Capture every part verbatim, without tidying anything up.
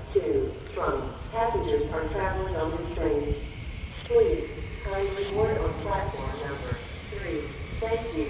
two from passengers are traveling on this train. Please kindly board on platform number three. Thank you.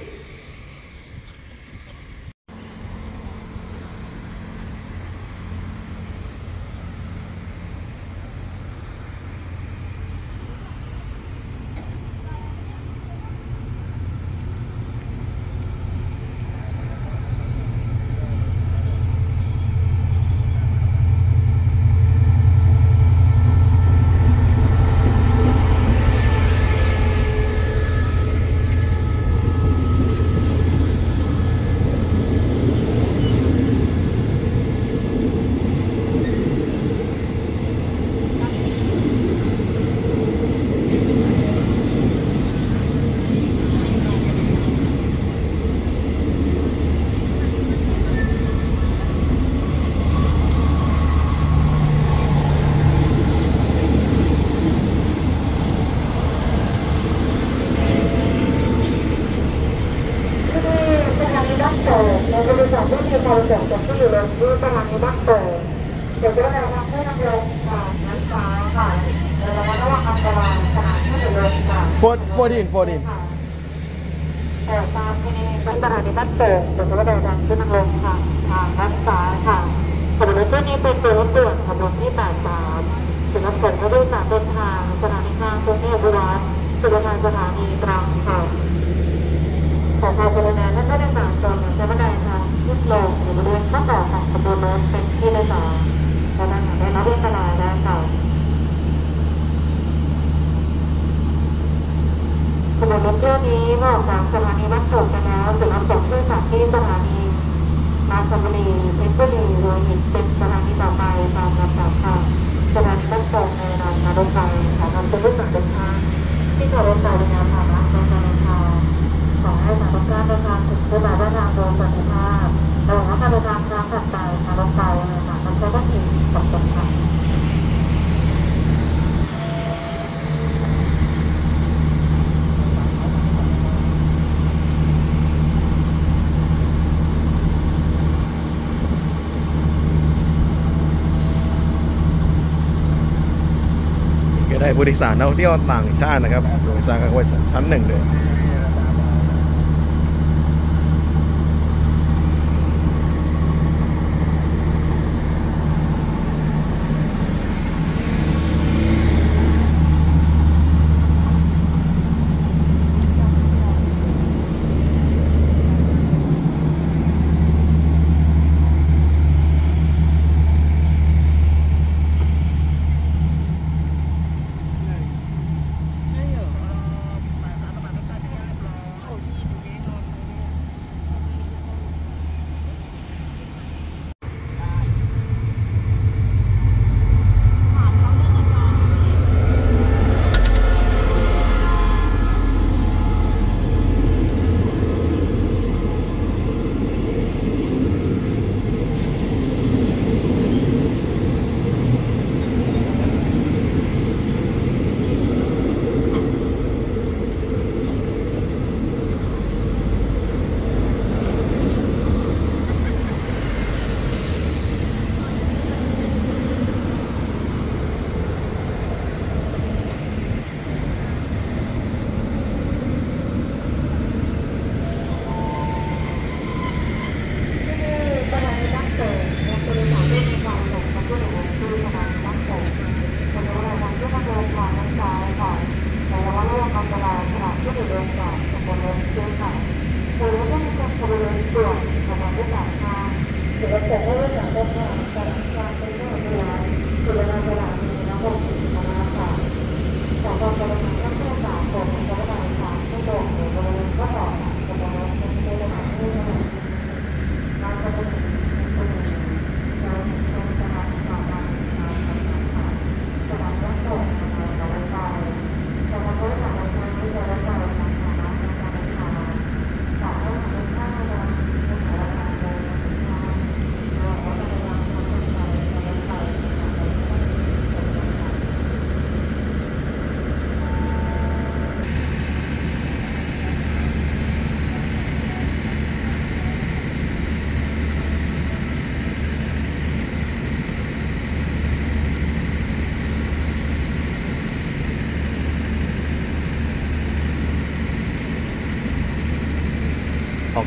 เกิดจากที่อยู่ลงที่สถานีบ้านโป่งเดี๋ยวจะได้รับให้นำลงค่ะน้ำฟ้าค่ะเดี๋ยวเราระวังอันตรายสถานที่อยู่ลงค่ะ fourteen fourteen แต่ตามที่นี่เป็นสถานีบ้านโป่งเดี๋ยวจะได้รับที่นำลงค่ะทางด้านซ้ายค่ะขบวนรถตู้นี้เป็นตัวรถด่วนขบวนที่แปดสิบสามสำหรับคนผู้โดยสารเดินทางสถานีกลางกรุงเทพบุรีรัมย์สู่สถานีตรังค่ะขอความกรุณาท่านผู้โดยสารโปรดใช้บันไดทางขึ้นลงหรือบริเวณข้างต่อของขบวนรถเป็นที่โดยสารและนั่งได้รับอันตรายได้ค่ะขบวนรถเที่ยวนี้เมื่อออกจากสถานีบ้านโป่งไปแล้วถึงรับส่งผู้โดยสารที่สถานีราชบุรีเพชรบุรีหัวหินเป็นสถานีต่อไปตามลำดับค่ะสถานีบ้านโป่งในรางรถไฟขอนำผู้โดยสารเดินทางที่จอดรถไฟในงานผ่านร้านในการเดินทางขอให้สารการเดินทางถึงผู้มาเดินทางโดยสวัสดิภาพระวังการเดินทางครั้งถัดไปทางรถไฟในสถานีรถไฟก็มีตกตกค่ะก็ได้ผู้โดยสารนักท่องเที่ยวต่างชาตินะครับโดยสารกันไว้ชั้นหนึ่งเลย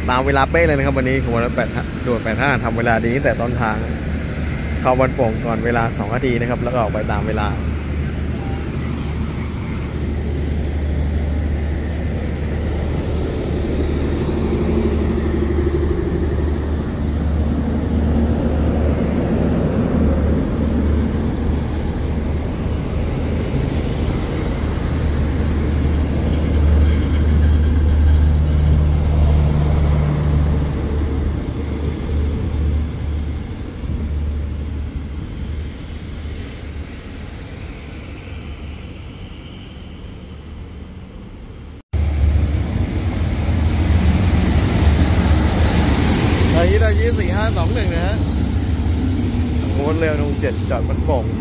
ตามเวลาเป๊ะเลยนะครับวันนี้ขบวนรถแปดด่วนแปดห้าทำเวลาดีตั้งแต่ต้นทางเข้าบ้านโป่งก่อนเวลาสองนาทีนะครับแล้วก็ออกไปตามเวลาอายุอายุสี่ห้าสองหนึ่งนะฮะโค้ดเร็วลงเจ็ดจอดมันโป่ง